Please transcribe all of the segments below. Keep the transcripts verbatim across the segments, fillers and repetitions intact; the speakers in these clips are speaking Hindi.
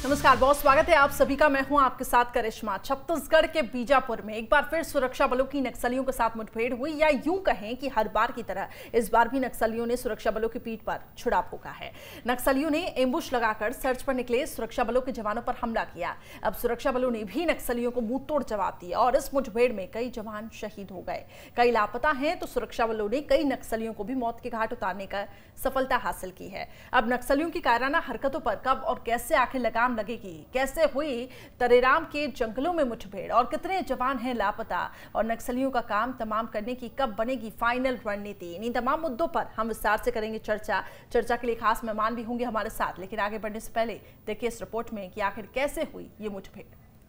नमस्कार, बहुत स्वागत है आप सभी का। मैं हूं आपके साथ करिश्मा। छत्तीसगढ़ के बीजापुर में एक बार फिर सुरक्षा बलों की नक्सलियों के साथ मुठभेड़ हुई, या यूं कहें कि हर बार की तरह इस बार भी नक्सलियों ने सुरक्षा बलों की पीठ पर छुरा फूंका है। नक्सलियों ने एम्बुश लगाकर सर्च पर निकले सुरक्षा बलों के जवानों पर हमला किया। अब सुरक्षा बलों ने भी नक्सलियों को मुंह तोड़ जवाब दिया और इस मुठभेड़ में कई जवान शहीद हो गए, कई लापता हैं, तो सुरक्षा बलों ने कई नक्सलियों को भी मौत के घाट उतारने का सफलता हासिल की है। अब नक्सलियों की कायराना हरकतों पर कब और कैसे आखिर लगाम लगेगी, कैसे हुई तरेराम के जंगलों में मुठभेड़ और कितने जवान हैं लापता, और नक्सलियों का काम तमाम करने की कब बनेगी फाइनल रणनीति, इन तमाम मुद्दों पर हम विस्तार से करेंगे चर्चा। चर्चा के लिए खास मेहमान भी होंगे हमारे साथ, लेकिन आगे बढ़ने से पहले देखिए इस रिपोर्ट में कि आखिर कैसे हुई ये मुठभेड़।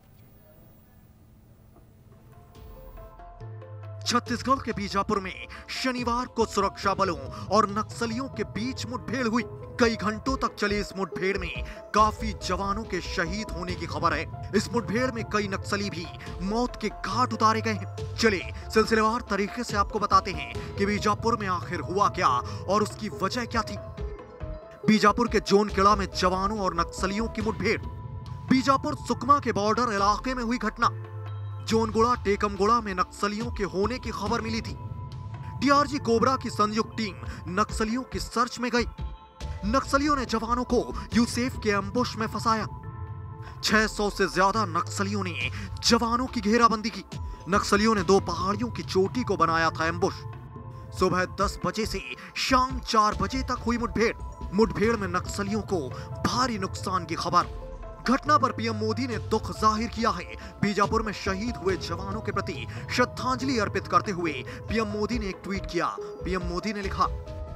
छत्तीसगढ़ के बीजापुर में शनिवार को सुरक्षा बलों और नक्सलियों के बीच मुठभेड़ हुई। कई घंटों तक चली इस मुठभेड़ में काफी जवानों के शहीद होने की खबर है। इस मुठभेड़ में कई नक्सली भी मौत के घाट उतारे गए हैं। चलिए सिलसिलेवार तरीके से आपको बताते हैं कि बीजापुर में आखिर हुआ क्या और उसकी वजह क्या थी। बीजापुर के जोनकिला में जवानों और नक्सलियों की मुठभेड़। बीजापुर सुकमा के बॉर्डर इलाके में हुई घटना। जोनगुड़ा टेकमगुड़ा में नक्सलियों के होने की खबर मिली थी। डीआरजी कोबरा की संयुक्त टीम नक्सलियों की सर्च में गई। नक्सलियों ने जवानों को यूसेफ के एम्बुश में फंसाया। छह सौ से ज्यादा नक्सलियों ने जवानों की घेराबंदी की। नक्सलियों ने दो पहाड़ियों की चोटी को बनाया था एम्बुश। सुबह दस बजे से शाम चार बजे तक हुई मुठभेड़। मुठभेड़ में नक्सलियों को भारी नुकसान की खबर। घटना पर पीएम मोदी ने दुख जाहिर किया है। बीजापुर में शहीद हुए जवानों के प्रति श्रद्धांजलि अर्पित करते हुए पीएम मोदी ने एक ट्वीट किया। पीएम मोदी ने लिखा,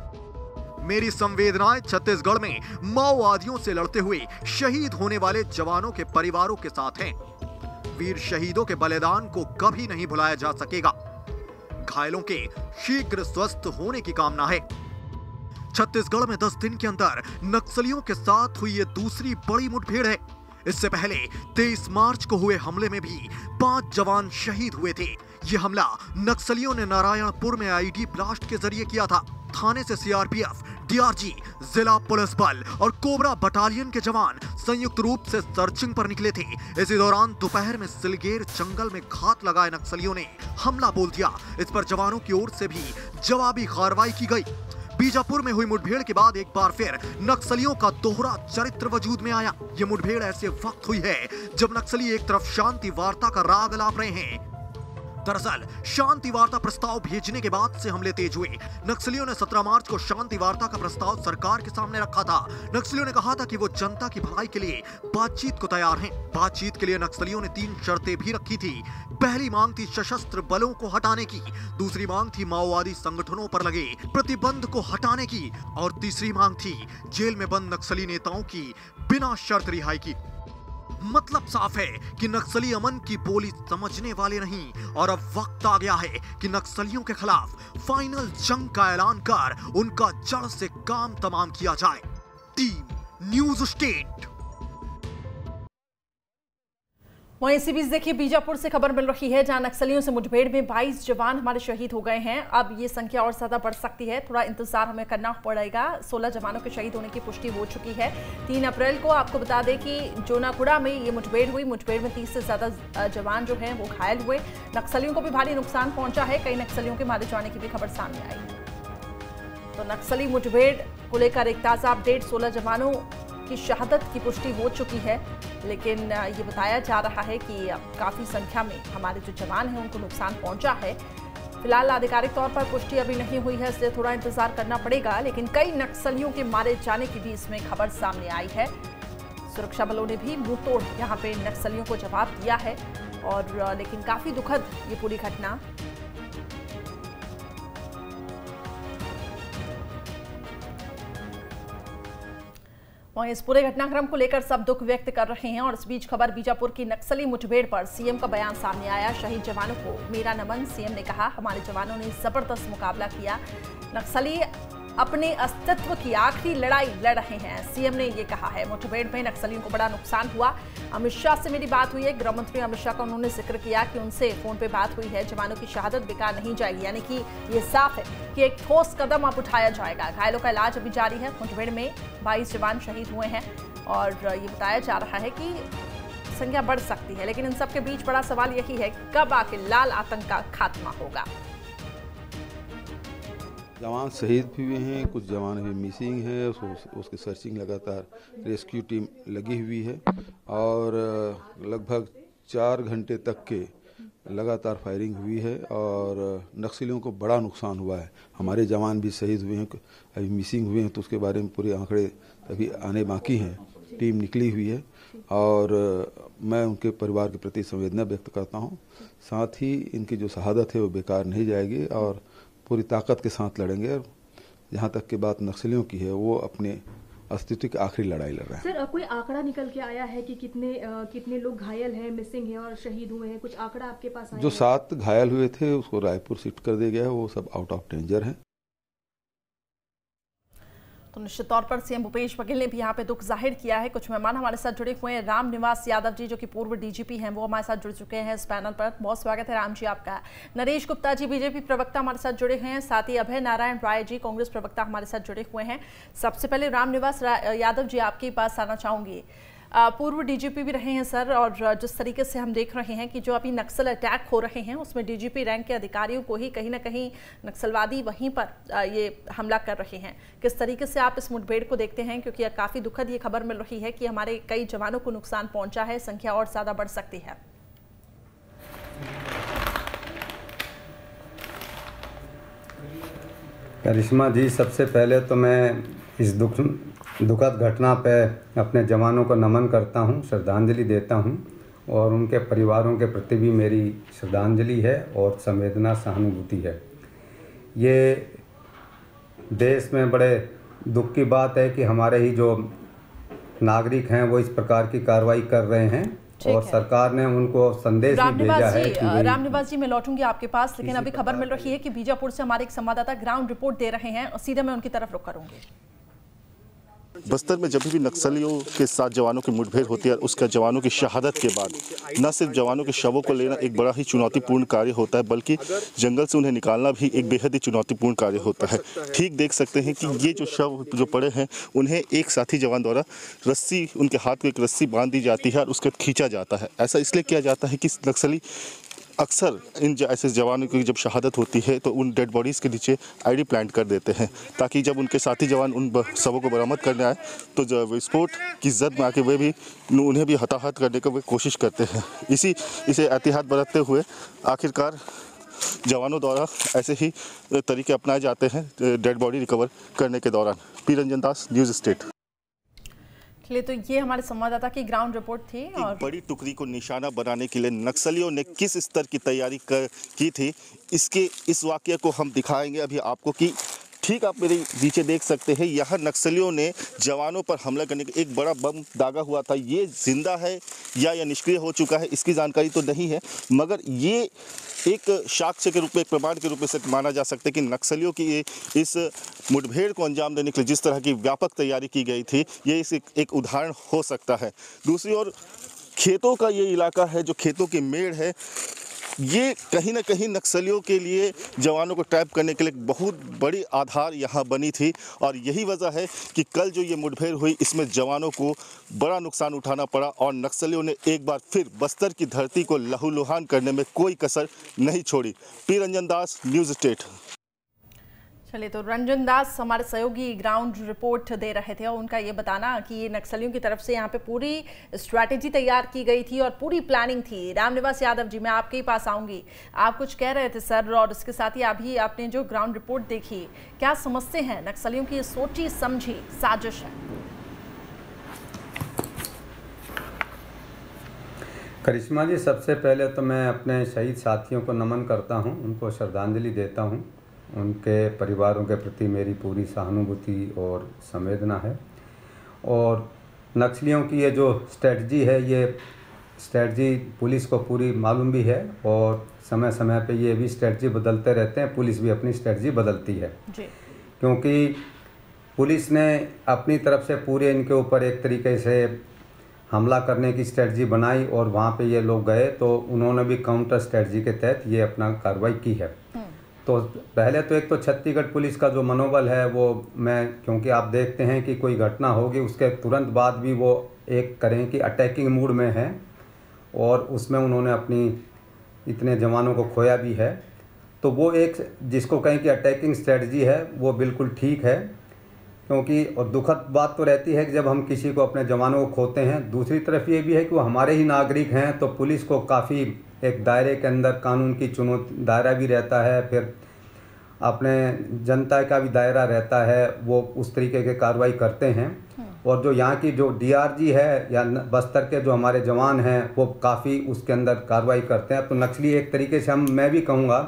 मेरी संवेदनाएं छत्तीसगढ़ में माओवादियों से लड़ते हुए शहीद होने वाले जवानों के परिवारों के साथ हैं। वीर शहीदों के बलिदान को कभी नहीं भुलाया जा सकेगा। घायलों के शीघ्र स्वस्थ होने की कामना है। छत्तीसगढ़ में दस दिन के अंदर नक्सलियों के साथ हुई ये दूसरी बड़ी मुठभेड़ है। इससे पहले तेईस मार्च को हुए हमले में भी पांच जवान शहीद हुए थे। ये हमला नक्सलियों ने नारायणपुर में आईडी ब्लास्ट के जरिए किया था। थाने से सीआरपीएफ, डीआरजी, जिला पुलिस बल और कोबरा बटालियन के जवान संयुक्त रूप से सर्चिंग पर निकले थे। इसी दौरान दोपहर में सिलगेर जंगल में घात लगाए नक्सलियों ने हमला बोल दिया। इस पर जवानों की ओर से भी जवाबी कार्रवाई की गई। बीजापुर में हुई मुठभेड़ के बाद एक बार फिर नक्सलियों का दोहरा चरित्र वजूद में आया। ये मुठभेड़ ऐसे वक्त हुई है जब नक्सली एक तरफ शांति वार्ता का राग अलाप रहे हैं। दरअसल शांति वार्ता प्रस्ताव भेजने के बाद से हमले तेज हुए। नक्सलियों ने सत्रह मार्च को शांति वार्ता का प्रस्ताव सरकार के सामने रखा था। नक्सलियों ने कहा था कि वो जनता की भलाई के लिए बातचीत को तैयार हैं। बातचीत के लिए नक्सलियों ने तीन शर्तें भी रखी थी। पहली मांग थी सशस्त्र बलों को हटाने की, दूसरी मांग थी माओवादी संगठनों पर लगे प्रतिबंध को हटाने की, और तीसरी मांग थी जेल में बंद नक्सली नेताओं की बिना शर्त रिहाई की। मतलब साफ है कि नक्सली अमन की बोली समझने वाले नहीं, और अब वक्त आ गया है कि नक्सलियों के खिलाफ फाइनल जंग का ऐलान कर उनका जड़ से काम तमाम किया जाए। Team news state. वहीं इसी बीच देखिए बीजापुर से खबर मिल रही है, जहां नक्सलियों से मुठभेड़ में बाईस जवान हमारे शहीद हो गए हैं। अब ये संख्या और ज्यादा बढ़ सकती है, थोड़ा इंतजार हमें करना पड़ेगा। सोलह जवानों के शहीद होने की पुष्टि हो चुकी है। तीन अप्रैल को आपको बता दें कि जोनागुड़ा में ये मुठभेड़ हुई। मुठभेड़ में तीस से ज्यादा जवान जो हैं वो घायल हुए। नक्सलियों को भी भारी नुकसान पहुंचा है। कई नक्सलियों के मारे जाने की भी खबर सामने आई है। तो नक्सली मुठभेड़ को लेकर एक ताजा अपडेट, सोलह जवानों की शहादत की पुष्टि हो चुकी है, लेकिन ये बताया जा रहा है कि काफी संख्या में हमारे जो जवान हैं उनको नुकसान पहुंचा है। फिलहाल आधिकारिक तौर पर पुष्टि अभी नहीं हुई है, इसलिए थोड़ा इंतजार करना पड़ेगा। लेकिन कई नक्सलियों के मारे जाने की भी इसमें खबर सामने आई है। सुरक्षा बलों ने भी मुंह तोड़ यहाँ पे नक्सलियों को जवाब दिया है, और लेकिन काफी दुखद ये पूरी घटना। वहीं इस पूरे घटनाक्रम को लेकर सब दुख व्यक्त कर रहे हैं, और इस बीच खबर बीजापुर की नक्सली मुठभेड़ पर सीएम का बयान सामने आया। शहीद जवानों को मेरा नमन, सीएम ने कहा हमारे जवानों ने जबरदस्त मुकाबला किया। नक्सली अपने अस्तित्व की आखिरी लड़ाई लड़ रहे हैं। सीएम ने ये कहा है। मुठभेड़ में नक्सलियों को बड़ा नुकसान हुआ। अमित शाह से मेरी बात हुई है। गृह मंत्री अमित शाह का उन्होंने जिक्र किया कि उनसे फोन पे बात हुई है। जवानों की शहादत बेकार नहीं जाएगी, यानी कि ये साफ है कि एक ठोस कदम अब उठाया जाएगा। घायलों का इलाज अभी जारी है। मुठभेड़ में बाईस जवान शहीद हुए हैं और ये बताया जा रहा है कि संख्या बढ़ सकती है, लेकिन इन सब के बीच बड़ा सवाल यही है कब आखिर लाल आतंक का खात्मा होगा। जवान शहीद भी हुए हैं, कुछ जवान अभी मिसिंग है, उसको उसकी सर्चिंग लगातार रेस्क्यू टीम लगी हुई है और लगभग चार घंटे तक के लगातार फायरिंग हुई है और नक्सलियों को बड़ा नुकसान हुआ है। हमारे जवान भी शहीद हुए हैं, अभी मिसिंग हुए हैं, तो उसके बारे में पूरे आंकड़े अभी आने बाकी हैं। टीम निकली हुई है और मैं उनके परिवार के प्रति संवेदना व्यक्त करता हूं। साथ ही इनकी जो शहादत है वो बेकार नहीं जाएगी और पूरी ताकत के साथ लड़ेंगे। और जहां तक की बात नक्सलियों की है, वो अपने अस्तित्व की आखिरी लड़ाई लड़ रहे हैं। सर, कोई आंकड़ा निकल के आया है कि कितने आ, कितने लोग घायल हैं, मिसिंग हैं और शहीद हुए हैं? कुछ आंकड़ा आपके पास आया? जो सात घायल हुए थे उसको रायपुर शिफ्ट कर दिया गया है, वो सब आउट ऑफ डेंजर हैं। तो निश्चित तौर पर सीएम भूपेश बघेल ने भी यहाँ पे दुख जाहिर किया है। कुछ मेहमान हमारे साथ जुड़े हुए हैं। राम निवास यादव जी, जो कि पूर्व डीजीपी हैं, वो हमारे साथ जुड़ चुके हैं इस पैनल पर। बहुत स्वागत है राम जी आपका। नरेश गुप्ता जी, बीजेपी प्रवक्ता, हमारे साथ जुड़े हुए हैं। साथ ही अभय नारायण राय जी, कांग्रेस प्रवक्ता, हमारे साथ जुड़े हुए हैं। सबसे पहले राम निवास यादव जी, आपके पास आना चाहूंगी। पूर्व डीजीपी भी रहे हैं सर, और जिस तरीके से हम देख रहे हैं कि जो अभी नक्सल अटैक हो रहे हैं उसमें डीजीपी रैंक के अधिकारियों को ही कहीं ना कहीं नक्सलवादी वहीं पर ये हमला कर रहे हैं, किस तरीके से आप इस मुठभेड़ को देखते हैं? क्योंकि काफ़ी दुखद ये खबर मिल रही है कि हमारे कई जवानों को नुकसान पहुंचा है, संख्या और ज़्यादा बढ़ सकती है। करिश्मा जी, सबसे पहले तो मैं इस दुख दुखद घटना पे अपने जवानों को नमन करता हूं, श्रद्धांजलि देता हूं और उनके परिवारों के प्रति भी मेरी श्रद्धांजलि है और संवेदना सहानुभूति है। ये देश में बड़े दुख की बात है कि हमारे ही जो नागरिक हैं वो इस प्रकार की कार्रवाई कर रहे हैं और सरकार ने उनको संदेश भी भेजा है कि रामनिवास जी, मैं लौटूंगी आपके पास, लेकिन अभी खबर मिल रही है कि बीजापुर से हमारे एक संवाददाता ग्राउंड रिपोर्ट दे रहे हैं, सीधे मैं उनकी तरफ रुख करूंगी। बस्तर में जब भी नक्सलियों के साथ जवानों की मुठभेड़ होती है, उसका जवानों की शहादत के बाद न सिर्फ जवानों के शवों को लेना एक बड़ा ही चुनौतीपूर्ण कार्य होता है, बल्कि जंगल से उन्हें निकालना भी एक बेहद ही चुनौतीपूर्ण कार्य होता है। ठीक देख सकते हैं कि ये जो शव जो पड़े हैं उन्हें एक साथी जवान द्वारा रस्सी, उनके हाथ को एक रस्सी बांध दी जाती है और उसके खींचा जाता है। ऐसा इसलिए किया जाता है कि नक्सली अक्सर इन ऐसे जवानों की जब शहादत होती है तो उन डेड बॉडीज़ के नीचे आईडी प्लांट कर देते हैं, ताकि जब उनके साथी जवान उन शवों को बरामद करने आए तो जब विस्फोट की जद में आके वे भी उन्हें भी हताहत करने की वे कोशिश करते हैं। इसी इसे एहतियात बरतते हुए आखिरकार जवानों द्वारा ऐसे ही तरीके अपनाए जाते हैं डेड बॉडी रिकवर करने के दौरान। P Ranjan Das, news state. चलिए, तो ये हमारे संवाददाता की ग्राउंड रिपोर्ट थी। और बड़ी टुकड़ी को निशाना बनाने के लिए नक्सलियों ने किस स्तर की तैयारी कर की थी, इसके इस वाकये को हम दिखाएंगे अभी आपको कि ठीक आप मेरे पीछे देख सकते हैं, यहाँ नक्सलियों ने जवानों पर हमला करने के एक बड़ा बम दागा हुआ था। ये जिंदा है या यह निष्क्रिय हो चुका है इसकी जानकारी तो नहीं है, मगर ये एक साक्ष्य के रूप में, एक प्रमाण के रूप में से माना जा सकता है कि नक्सलियों की इस मुठभेड़ को अंजाम देने के लिए जिस तरह की व्यापक तैयारी की गई थी, ये इस एक उदाहरण हो सकता है। दूसरी ओर खेतों का ये इलाका है, जो खेतों की मेड़ है, ये कहीं ना कहीं नक्सलियों के लिए जवानों को ट्रैप करने के लिए बहुत बड़ी आधार यहाँ बनी थी और यही वजह है कि कल जो ये मुठभेड़ हुई इसमें जवानों को बड़ा नुकसान उठाना पड़ा और नक्सलियों ने एक बार फिर बस्तर की धरती को लहूलुहान करने में कोई कसर नहीं छोड़ी। P Ranjan Das, news state. चलिए, तो रंजन दास हमारे सहयोगी ग्राउंड रिपोर्ट दे रहे थे और उनका ये बताना कि ये नक्सलियों की तरफ से यहाँ पे पूरी स्ट्रैटेजी तैयार की गई थी और पूरी प्लानिंग थी। रामनिवास यादव जी, मैं आपके ही पास आऊँगी। आप कुछ कह रहे थे सर, और इसके साथ ही अभी आपने जो ग्राउंड रिपोर्ट देखी, क्या समझते हैं नक्सलियों की सोची समझी साजिश है? करिश्मा जी, सबसे पहले तो मैं अपने शहीद साथियों को नमन करता हूँ, उनको श्रद्धांजलि देता हूँ। उनके परिवारों के प्रति मेरी पूरी सहानुभूति और संवेदना है। और नक्सलियों की ये जो स्ट्रेटजी है, ये स्ट्रेटजी पुलिस को पूरी मालूम भी है और समय समय पे ये भी स्ट्रेटजी बदलते रहते हैं, पुलिस भी अपनी स्ट्रेटजी बदलती है। जी। क्योंकि पुलिस ने अपनी तरफ से पूरे इनके ऊपर एक तरीके से हमला करने की स्ट्रेटजी बनाई और वहाँ पे ये लोग गए तो उन्होंने भी काउंटर स्ट्रेटजी के तहत ये अपना कार्रवाई की है। तो पहले तो एक तो छत्तीसगढ़ पुलिस का जो मनोबल है वो मैं, क्योंकि आप देखते हैं कि कोई घटना होगी उसके तुरंत बाद भी वो एक करें कि अटैकिंग मूड में है और उसमें उन्होंने अपनी इतने जवानों को खोया भी है। तो वो एक जिसको कहें कि अटैकिंग स्ट्रेटजी है वो बिल्कुल ठीक है, क्योंकि और दुखद बात तो रहती है कि जब हम किसी को अपने जवानों को खोते हैं। दूसरी तरफ ये भी है कि वो हमारे ही नागरिक हैं, तो पुलिस को काफ़ी एक दायरे के अंदर कानून की चुनौती दायरा भी रहता है, फिर अपने जनता का भी दायरा रहता है, वो उस तरीके के कार्रवाई करते हैं। और जो यहाँ की जो डीआरजी है या बस्तर के जो हमारे जवान हैं वो काफ़ी उसके अंदर कार्रवाई करते हैं। तो नक्सली एक तरीके से हम मैं भी कहूँगा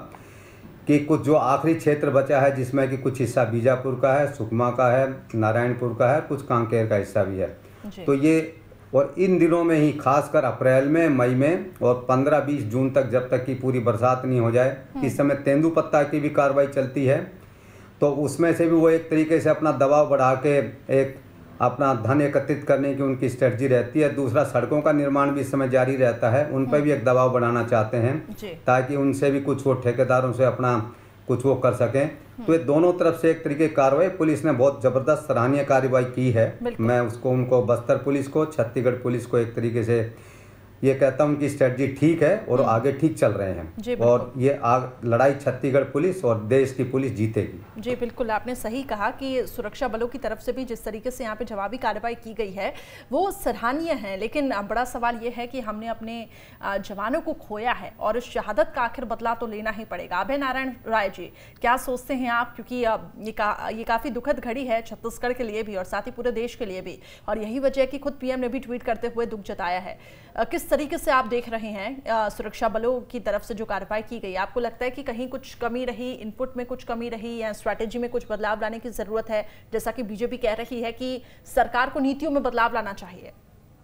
कि कुछ जो आखिरी क्षेत्र बचा है जिसमें कि कुछ हिस्सा बीजापुर का है, सुकमा का है, नारायणपुर का है, कुछ कांकेर का हिस्सा भी है। तो ये और इन दिनों में ही खासकर अप्रैल में, मई में और पंद्रह बीस जून तक, जब तक कि पूरी बरसात नहीं हो जाए, इस समय तेंदुपत्ता की भी कार्रवाई चलती है। तो उसमें से भी वो एक तरीके से अपना दबाव बढ़ा के एक अपना धन एकत्रित करने की उनकी स्ट्रेटजी रहती है। दूसरा, सड़कों का निर्माण भी इस समय जारी रहता है, उन पर भी एक दबाव बढ़ाना चाहते हैं ताकि उनसे भी कुछ वो ठेकेदारों से अपना कुछ वो कर सकें। तो ये दोनों तरफ से एक तरीके की कार्रवाई पुलिस ने बहुत जबरदस्त सराहनीय कार्रवाई की है। मैं उसको उनको बस्तर पुलिस को, छत्तीसगढ़ पुलिस को एक तरीके से ये कहता हूँ कि स्ट्रेटजी ठीक है और आगे ठीक चल रहे हैं और ये आग लड़ाई छत्तीसगढ़ पुलिस और देश की पुलिस जीतेगी। जी बिल्कुल, आपने सही कहा कि सुरक्षा बलों की तरफ से भी जिस तरीके से यहाँ पे जवाबी कार्रवाई की गई है वो सराहनीय है, लेकिन बड़ा सवाल ये है कि हमने अपने जवानों को खोया है और उस शहादत का आखिर बदला तो लेना ही पड़ेगा। अभय नारायण राय जी, क्या सोचते हैं आप, क्योंकि ये का, ये काफ़ी दुखद घड़ी है छत्तीसगढ़ के लिए भी और साथ ही पूरे देश के लिए भी, और यही वजह कि खुद पीएम ने भी ट्वीट करते हुए दुख जताया है। किस तरीके से आप देख रहे हैं सुरक्षा बलों की तरफ से जो कार्रवाई की गई? आपको लगता है कि कहीं कुछ कमी रही, इनपुट में कुछ कमी रही या स्ट्रैटेजी में कुछ बदलाव लाने की जरूरत है? जैसा कि बीजेपी कह रही है कि सरकार को नीतियों में बदलाव लाना चाहिए।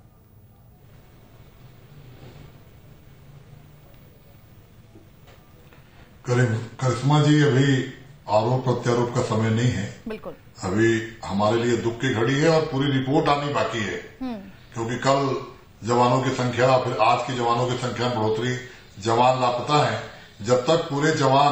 करिश्मा जी, अभी आरोप प्रत्यारोप का समय नहीं है। बिल्कुल, अभी हमारे लिए दुख की घड़ी है और पूरी रिपोर्ट आनी बाकी है, क्योंकि कल जवानों की संख्या, फिर आज की जवानों की संख्या में बढ़ोतरी, जवान लापता है। जब तक पूरे जवान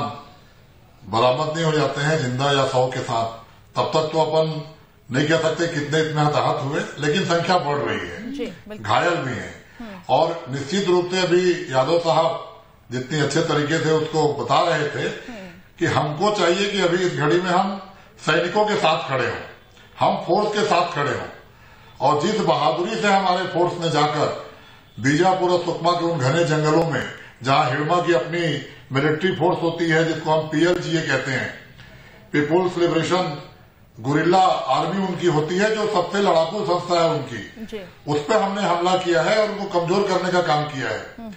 बरामद नहीं हो जाते हैं जिंदा या सौ के साथ, तब तक तो अपन नहीं कह सकते कितने इतने हताहत हुए, लेकिन संख्या बढ़ रही है, घायल भी है। और निश्चित रूप से अभी यादव साहब जितनी अच्छे तरीके से उसको बता रहे थे कि हमको चाहिए कि अभी इस घड़ी में हम सैनिकों के साथ खड़े हों, हम फोर्स के साथ खड़े हों। और जिस बहादुरी से हमारे फोर्स ने जाकर बीजापुर और सुकमा के उन घने जंगलों में, जहां हिड़मा की अपनी मिलिट्री फोर्स होती है जिसको हम पीएलजीए कहते हैं, पीपुल्स लिबरेशन गुरिल्ला आर्मी उनकी होती है, जो सबसे लड़ाकू संस्था है उनकी, उस पर हमने हमला किया है और उनको कमजोर करने का काम किया है।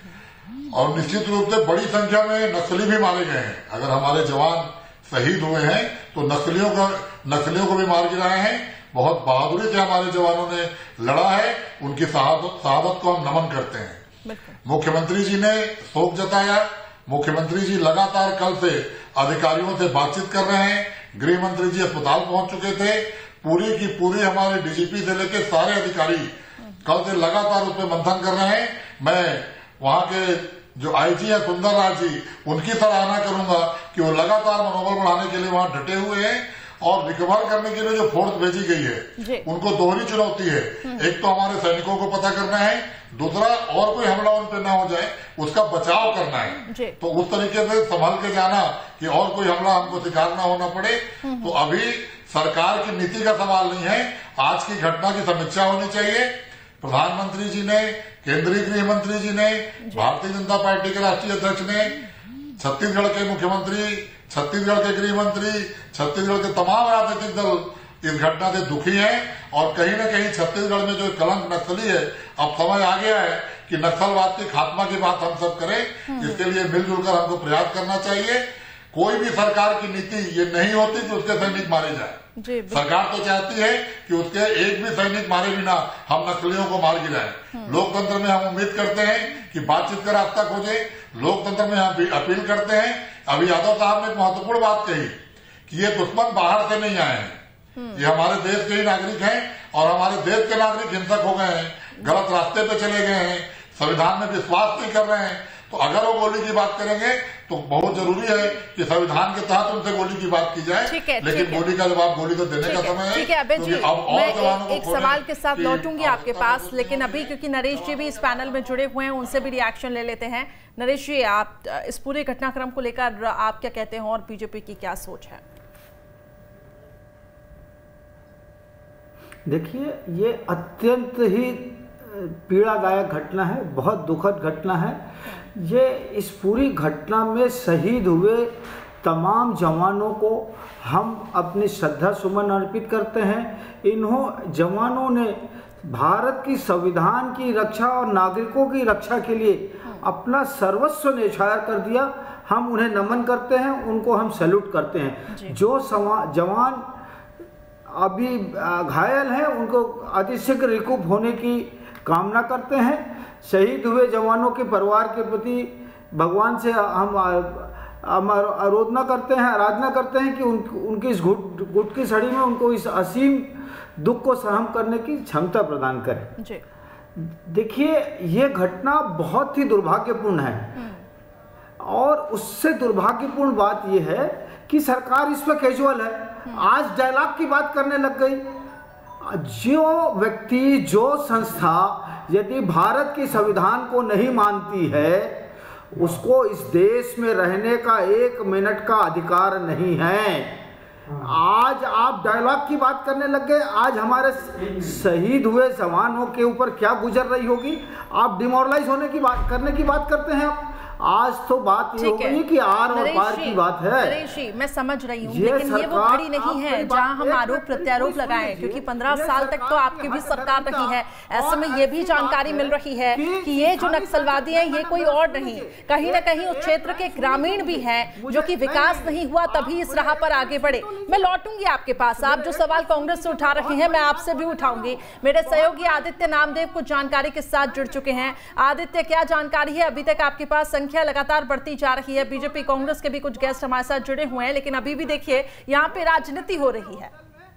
और निश्चित रूप से बड़ी संख्या में नक्सली भी मारे गए हैं। अगर हमारे जवान शहीद हुए हैं तो नक्सलियों को नक्सलियों को भी मार गिराए हैं। बहुत बहादुरी से हमारे जवानों ने लड़ा है, उनकी शहादत शहादत को हम नमन करते हैं। मुख्यमंत्री जी ने शोक जताया। मुख्यमंत्री जी लगातार कल से अधिकारियों से बातचीत कर रहे हैं। गृह मंत्री जी अस्पताल पहुंच चुके थे। पूरी की पूरी हमारे डीजीपी से लेकर सारे अधिकारी कल से लगातार उस पर मंथन कर रहे हैं। मैं वहां के जो आईजी है सुंदर राज जी, उनकी सराहना करूंगा कि वो लगातार मनोबल बढ़ाने के लिए वहां डटे हुए हैं और रिकवर करने के लिए जो फोर्स भेजी गई है उनको दोहरी चुनौती है। एक तो हमारे सैनिकों को पता करना है, दूसरा और कोई हमला उन पर ना हो जाए उसका बचाव करना है। तो उस तरीके से संभल के जाना कि और कोई हमला हमको शिकार ना होना पड़े। तो अभी सरकार की नीति का सवाल नहीं है, आज की घटना की समीक्षा होनी चाहिए। प्रधानमंत्री जी ने, केंद्रीय गृह मंत्री जी ने, भारतीय जनता पार्टी के राष्ट्रीय अध्यक्ष ने, छत्तीसगढ़ के मुख्यमंत्री, छत्तीसगढ़ के गृह मंत्री, छत्तीसगढ़ के तमाम राजनीतिक दल इस घटना से दुखी हैं। और कहीं न कहीं छत्तीसगढ़ में जो कलंक नक्सली है, अब समय आ गया है कि नक्सलवाद के खात्मा की बात हम सब करें। इसके लिए मिलजुल कर हमको प्रयास करना चाहिए। कोई भी सरकार की नीति ये नहीं होती कि उसके सैनिक मारे जाए। सरकार तो चाहती है कि उसके एक भी सैनिक मारे बिना हम नक्सलियों को मार गिराएं। लोकतंत्र में हम उम्मीद करते हैं कि बातचीत का रास्ता खोजे। लोकतंत्र में हम अपील करते हैं। अभी यादव साहब ने एक महत्वपूर्ण बात कही कि ये दुश्मन बाहर से नहीं आए हैं, ये हमारे देश के ही नागरिक हैं और हमारे देश के नागरिक हिंसक हो गए हैं, गलत रास्ते पे चले गए हैं, संविधान में विश्वास नहीं कर रहे हैं। तो अगर वो गोली की बात करेंगे तो बहुत जरूरी है कि संविधान के तहत उनसे गोली की बात की जाए, लेकिन गोली का जवाब गोली को देने का समय है। ठीक है अभय जी, मैं एक सवाल के साथ लौटूंगी आपके पास, लेकिन अभी क्योंकि नरेश जी भी इस पैनल में जुड़े हुए हैं, उनसे भी रिएक्शन ले लेते हैं। नरेश जी, आप इस पूरे घटनाक्रम को लेकर आप क्या कहते हैं और बीजेपी की क्या सोच है? देखिए, ये अत्यंत ही पीड़ादायक घटना है, बहुत दुखद घटना है। ये इस पूरी घटना में शहीद हुए तमाम जवानों को हम अपनी श्रद्धा सुमन अर्पित करते हैं। इन्हों जवानों ने भारत की संविधान की रक्षा और नागरिकों की रक्षा के लिए अपना सर्वस्व न्यौछावर कर दिया। हम उन्हें नमन करते हैं, उनको हम सैल्यूट करते हैं। जो जवान अभी घायल हैं उनको अतिशीघ्र रिकूप होने की कामना करते हैं। शहीद हुए जवानों के परिवार के प्रति भगवान से हम हम आराधना करते हैं आराधना करते हैं कि उन, उनकी इस घुट घुट की सड़ी में उनको इस असीम दुख को सहन करने की क्षमता प्रदान करें। जी। देखिए, ये घटना बहुत ही दुर्भाग्यपूर्ण है और उससे दुर्भाग्यपूर्ण बात यह है कि सरकार इस पर कैजुअल है। आज डायलॉग की बात करने लग गई। जो व्यक्ति, जो संस्था यदि भारत की संविधान को नहीं मानती है, उसको इस देश में रहने का एक मिनट का अधिकार नहीं है। आज आप डायलॉग की बात करने लग गए। आज हमारे शहीद हुए जवानों के ऊपर क्या गुजर रही होगी, आप डिमोरलाइज होने की बात करने की बात करते हैं। आप आज तो बात ये हो गई कि आर और पार की बात है। नरेश जी, मैं समझ रही हूँ, लेकिन ये वो घड़ी नहीं है जहाँ हम आरोप प्रत्यारोप लगाएं, क्योंकि पंद्रह साल तक तो आपकी भी सरकार रही है। ऐसे में ये भी जानकारी मिल रही है कि ये जो नक्सलवादी हैं ये कोई और नहीं, कहीं ना कहीं उस क्षेत्र के ग्रामीण भी हैं जो कि विकास नहीं हुआ तभी इस राह पर आगे बढ़े। मैं लौटूंगी आपके पास। आप जो सवाल कांग्रेस से उठा रहे हैं मैं आपसे भी उठाऊंगी। मेरे सहयोगी आदित्य नामदेव कुछ जानकारी के साथ जुड़ चुके हैं। आदित्य, क्या जानकारी है? अभी तक आपके पास संख्या लगातार बढ़ती जा रही है। बीजेपी कांग्रेस के भी कुछ गेस्ट हमारे साथ जुड़े हुए हैं, लेकिन अभी भी देखिए यहाँ पे राजनीति हो रही है।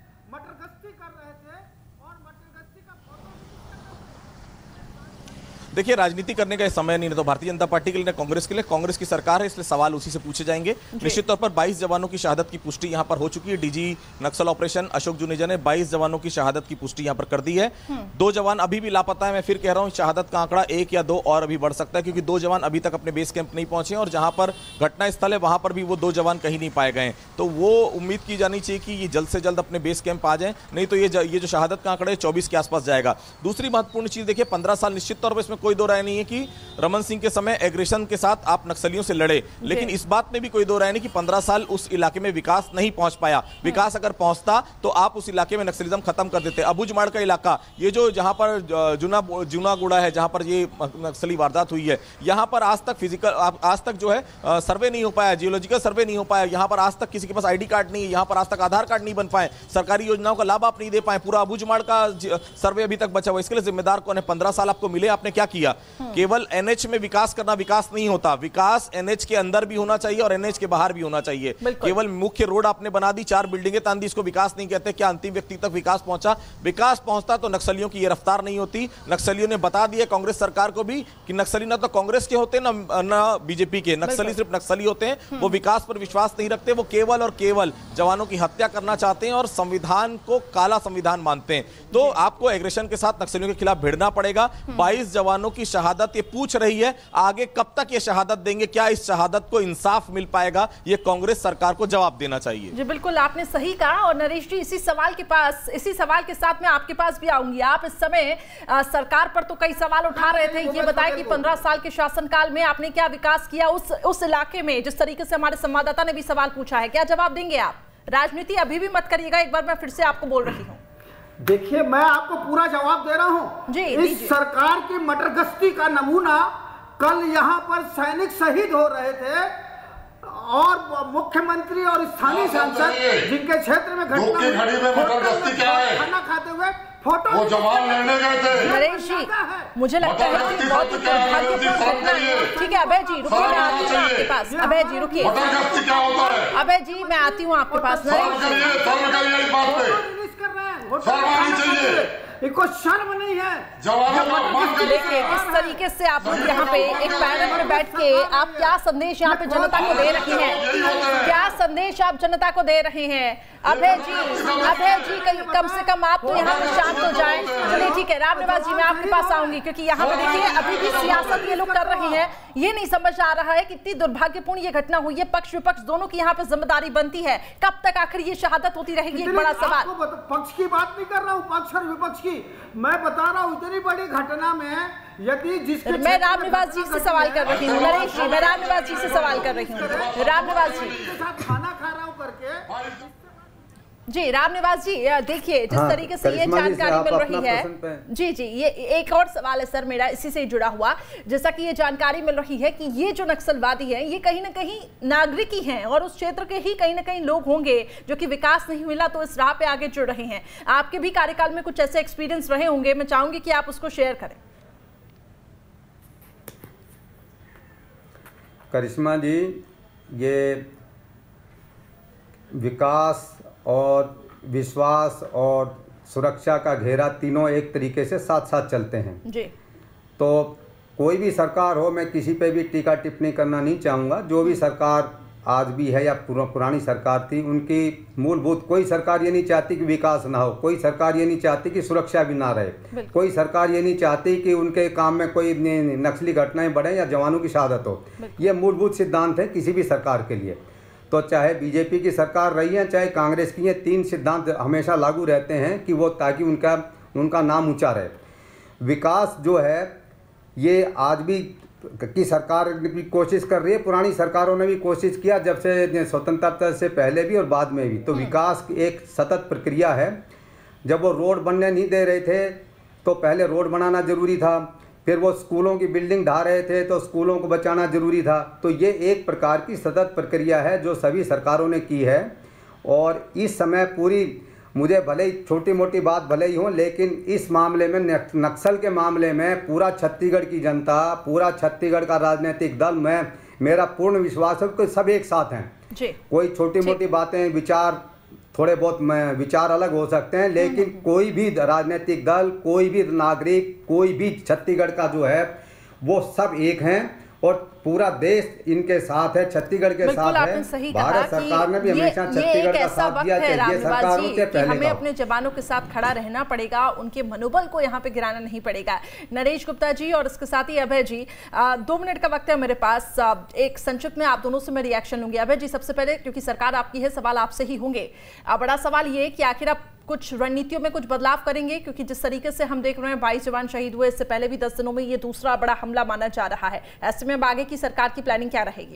देखिए, राजनीति करने का समय नहीं, तो भारतीय जनता पार्टी के लिए, कांग्रेस के लिए, कांग्रेस की सरकार है इसलिए सवाल उसी से पूछे जाएंगे। निश्चित तौर पर बाईस जवानों की शहादत की पुष्टि यहां पर हो चुकी है। डीजी नक्सल ऑपरेशन अशोक जुनेजा ने बाईस जवानों की शहादत की पुष्टि यहां पर कर दी है। दो जवान अभी भी लापता है। मैं फिर कह रहा हूं, शहादत का आंकड़ा एक या दो और अभी बढ़ सकता है, क्योंकि दो जवान अभी तक अपने बेस कैंप नहीं पहुंचे और जहां पर घटना स्थल है वहां पर भी वो दो जवान कहीं नहीं पाए गए। तो वो उम्मीद की जानी चाहिए कि ये जल्द से जल्द अपने बेस कैंप आ जाए, नहीं तो ये ये जो शहादत का आंकड़ा है चौबीस के आसपास जाएगा। दूसरी महत्वपूर्ण चीज देखिए, पंद्रह साल निश्चित तौर पर इसमें कोई दो राय नहीं है कि रमन सिंह के समय एग्रेशन के साथ आप नक्सलियों से लड़े, लेकिन इस बात में भी कोई दो राय नहीं कि पंद्रह साल उस इलाके में विकास नहीं पहुंच पाया। विकास अगर पहुंचता तो आप उस इलाके में नक्सलिज्म खत्म कर देते। अबुझमाड़ का इलाका, ये जो जहां पर जुना जुनागुड़ा है, जहां पर ये नक्सली वारदात हुई है, यहां पर आज तक फिजिकल आज तक जो है सर्वे नहीं हो पाया, जियोलॉजिकल सर्वे नहीं हो पाया। यहां पर आज तक किसी के पास आईडी कार्ड नहीं है, यहां पर आज तक आधार कार्ड नहीं बन पाए, सरकारी योजनाओं का लाभ आप नहीं दे पाए। पूरा अबुझमाड़ का सर्वे अभी तक बचा हुआ। इसके लिए जिम्मेदार कौन है? पंद्रह साल आपको मिले, आपने क्या किया? केवल एनएच में विकास करना विकास नहीं होता। विकास एनएच के अंदर भी होना चाहिए और एनएच के बाहर भी होना चाहिए। केवल मुख्य रोड आपने बना दी, चार बिल्डिंगें तान दी, इसको विकास नहीं कहते। क्या अंतिम व्यक्ति तक विकास पहुंचा? विकास पहुंचता तो नक्सलियों की ये रफ्तार नहीं होती। नक्सलियों ने बता दिया कांग्रेस सरकार को भी कि नक्सली ना तो कांग्रेस के होते ना ना बीजेपी के, नक्सली सिर्फ नक्सली होते हैं। वो विकास पर विश्वास नहीं रखते, वो केवल और केवल जवानों की हत्या करना चाहते हैं और संविधान को काला संविधान मानते हैं। तो आपको एग्रेशन के साथ नक्सलियों के खिलाफ भिड़ना पड़ेगा। बाईस जवानों की शहादत ये पूछ रही है, आगे कब तक ये शहादत देंगे? क्या इस शहादत को इंसाफ मिल पाएगा? ये कांग्रेस सरकार को जवाब देना चाहिए। जी बिल्कुल, आपने सही कहा। और नरेश जी, इसी सवाल के पास इसी सवाल के साथ मैं आपके पास भी आऊंगी। आप इस समय आ, सरकार पर तो कई सवाल उठा रहे थे। ये बताएं कि पंद्रह साल के शासनकाल में आपने क्या विकास किया उस उस इलाके में, जिस तरीके से हमारे संवाददाता ने भी सवाल पूछा है। क्या जवाब देंगे आप? राजनीति अभी भी मत करिएगा, एक बार मैं फिर से आपको बोल रही हूँ। देखिए, मैं आपको पूरा जवाब दे रहा हूँ। इस सरकार की मटरगश्ती का नमूना कल यहाँ पर सैनिक शहीद हो रहे थे और मुख्यमंत्री और स्थानीय सांसद जिनके क्षेत्र में घटना खाना खाते हुए फोटो वो जवान लड़ने गए थे। नरेश जी, मुझे लगता है कि बहुत दुर्भाग्यपूर्ण घटना है। ठीक है अभय जी, रुकिए, मैं आती हूँ आपके पास। अभय जी रुकिए, क्या होता है? अभय जी मैं आती हूँ आपके पास। नरेश चाहिए, इनको शर्म नहीं है। देखिए किस तरीके से आप लोग यहाँ पे एक पैनल में बैठ के आप क्या संदेश यहाँ पे जनता को दे रहे हैं, क्या संदेश आप जनता को दे रहे हैं? अभय जी, अभय जी कम से कम आप तो यहाँ पे शांत हो जाएं। चलिए ठीक है, रामनिवास जी मैं आपके पास आऊंगी, क्योंकि यहाँ पे देखिए अभी भी सियासत ये लोग कर रहे हैं। ये नहीं समझ आ रहा है कितनी दुर्भाग्यपूर्ण ये घटना हुई है। पक्ष विपक्ष दोनों की यहाँ पे जिम्मेदारी बनती है। कब तक आखिर ये शहादत होती रहेगी, एक बड़ा सवाल। पक्ष की बात नहीं कर रहा हूँ, पक्ष और विपक्ष की मैं बता रहा हूँ। इतनी बड़ी घटना में यदि जिसके मैं रामनिवास जी से सवाल कर रही हूँ। नरेश जी, मैं रामनिवास जी से सवाल कर रही हूँ। रामनिवास जी के साथ खाना खा रहा हूँ करके जी, रामनिवास जी देखिए जिस हाँ, तरीके से ये जानकारी मिल रही है। जी जी, ये एक और सवाल है सर मेरा इसी से जुड़ा हुआ। जैसा कि ये जानकारी मिल रही है कि ये जो नक्सलवादी हैं ये कहीं ना कहीं नागरिक ही हैं और उस क्षेत्र के ही कहीं ना कहीं लोग होंगे जो कि विकास नहीं मिला तो इस राह पे आगे जुड़ रहे हैं। आपके भी कार्यकाल में कुछ ऐसे एक्सपीरियंस रहे होंगे, मैं चाहूंगी कि आप उसको शेयर करें। करिश्मा जी, ये विकास और विश्वास और सुरक्षा का घेरा तीनों एक तरीके से साथ साथ चलते हैं जी। तो कोई भी सरकार हो, मैं किसी पे भी टीका टिप्पणी करना नहीं चाहूँगा। जो भी सरकार आज भी है या पुरा, पुरानी सरकार थी, उनकी मूलभूत कोई सरकार ये नहीं चाहती कि विकास ना हो, कोई सरकार ये नहीं चाहती कि सुरक्षा भी ना रहे, कोई सरकार ये नहीं चाहती कि उनके काम में कोई नक्सली घटनाएं बढ़ें या जवानों की शहादत हो। ये मूलभूत सिद्धांत है किसी भी सरकार के लिए। तो चाहे बीजेपी की सरकार रही है चाहे कांग्रेस की है, तीन सिद्धांत हमेशा लागू रहते हैं कि वो ताकि उनका उनका नाम ऊंचा रहे। विकास जो है ये आज भी की सरकार भी कोशिश कर रही है, पुरानी सरकारों ने भी कोशिश किया जब से स्वतंत्रता से पहले भी और बाद में भी। तो विकास एक सतत प्रक्रिया है। जब वो रोड बनने नहीं दे रहे थे तो पहले रोड बनाना ज़रूरी था, फिर वो स्कूलों की बिल्डिंग ढा रहे थे तो स्कूलों को बचाना ज़रूरी था। तो ये एक प्रकार की सतत प्रक्रिया है जो सभी सरकारों ने की है। और इस समय पूरी, मुझे भले ही छोटी मोटी बात भले ही हो, लेकिन इस मामले में नक्सल के मामले में पूरा छत्तीसगढ़ की जनता, पूरा छत्तीसगढ़ का राजनीतिक दल में मेरा पूर्ण विश्वास है कि सब एक साथ हैं जी। कोई छोटी मोटी बातें, विचार थोड़े बहुत विचार अलग हो सकते हैं, लेकिन कोई भी राजनीतिक दल, कोई भी नागरिक, कोई भी छत्तीसगढ़ का जो है वो सब एक हैं और पूरा देश इनके साथ है, छत्तीसगढ़ के साथ है। भारत सरकार ने भी हमेशा छत्तीसगढ़ का साथ दिया है। ये सरकारों से पहले हमें अपने जवानों के साथ खड़ा रहना पड़ेगा, उनके मनोबल को यहाँ पे गिराना नहीं पड़ेगा। नरेश गुप्ता जी और इसके साथ ही अभय जी, दो मिनट का वक्त है मेरे पास। एक संक्षिप्त में आप दोनों से मैं रिएक्शन लूंगी। अभय जी सबसे पहले, क्योंकि सरकार आपकी है, सवाल आपसे ही होंगे। बड़ा सवाल ये कि आखिर आप कुछ रणनीतियों में कुछ बदलाव करेंगे, क्योंकि जिस तरीके से हम देख रहे हैं बाईस जवान शहीद हुए, इससे पहले भी दस दिनों में ये दूसरा बड़ा हमला माना जा रहा है। ऐसे में अब आगे की सरकार की प्लानिंग क्या रहेगी?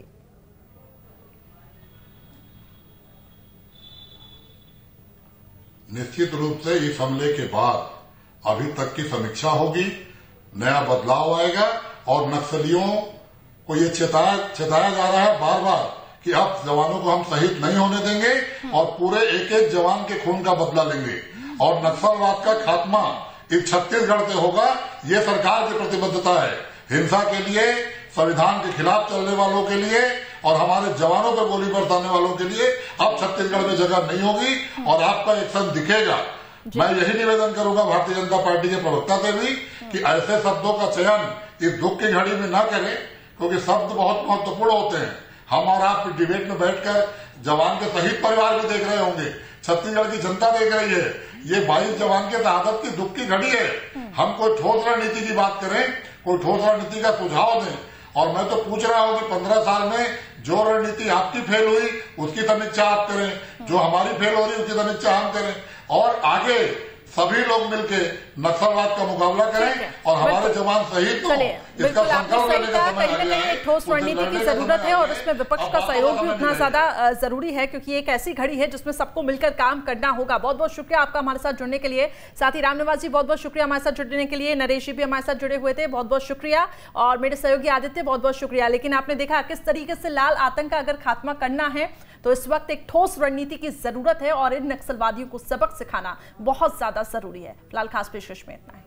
निश्चित रूप से इस हमले के बाद अभी तक की समीक्षा होगी, नया बदलाव आएगा और नक्सलियों को ये चेताया चेताया जा रहा है बार बार कि अब जवानों को हम शहीद नहीं होने देंगे और पूरे एक एक जवान के खून का बदला लेंगे और नक्सलवाद का खात्मा इस छत्तीसगढ़ से होगा। ये सरकार की प्रतिबद्धता है। हिंसा के लिए, संविधान के खिलाफ चलने वालों के लिए और हमारे जवानों पर गोली बरसाने वालों के लिए अब छत्तीसगढ़ में जगह नहीं होगी और आपका एक्शन दिखेगा। मैं यही निवेदन करूंगा भारतीय जनता पार्टी के प्रवक्ता से भी कि ऐसे शब्दों का चयन इस दुख की घड़ी में न करें, क्योंकि शब्द बहुत महत्वपूर्ण होते हैं। हम और आप डिबेट में बैठकर जवान के शहीद परिवार भी देख रहे होंगे, छत्तीसगढ़ की जनता देख रही है। ये बाईस जवान के शहादत की दुख की घड़ी है। हम कोई ठोस रणनीति की बात करें, कोई ठोस रणनीति का सुझाव दें। और मैं तो पूछ रहा हूं कि पंद्रह साल में जो रणनीति आपकी फेल हुई उसकी समीक्षा आप करें, जो हमारी फेल हो रही उसकी समीक्षा हम करें और आगे सभी लोग मिलके नक्सलवाद का मुकाबला करें और हमारे जवान शहीद हो। इसका संकल्प लेने का समय आ गया है। एक ठोस रणनीति की जरूरत है और उसमें विपक्ष का सहयोग भी उतना ज्यादा जरूरी है, क्योंकि एक ऐसी घड़ी है जिसमें सबको मिलकर काम करना होगा। बहुत बहुत शुक्रिया आपका हमारे साथ जुड़ने के लिए। साथ ही रामनिवास जी बहुत बहुत शुक्रिया हमारे साथ जुड़ने के लिए। नरेश जी भी हमारे साथ जुड़े हुए थे, बहुत बहुत शुक्रिया। और मेरे सहयोगी आदित्य बहुत बहुत शुक्रिया। लेकिन आपने देखा किस तरीके से लाल आतंक का अगर खात्मा करना है तो इस वक्त एक ठोस रणनीति की जरूरत है और इन नक्सलवादियों को सबक सिखाना बहुत ज्यादा जरूरी है। फिलहाल खास पेशकश में इतना है।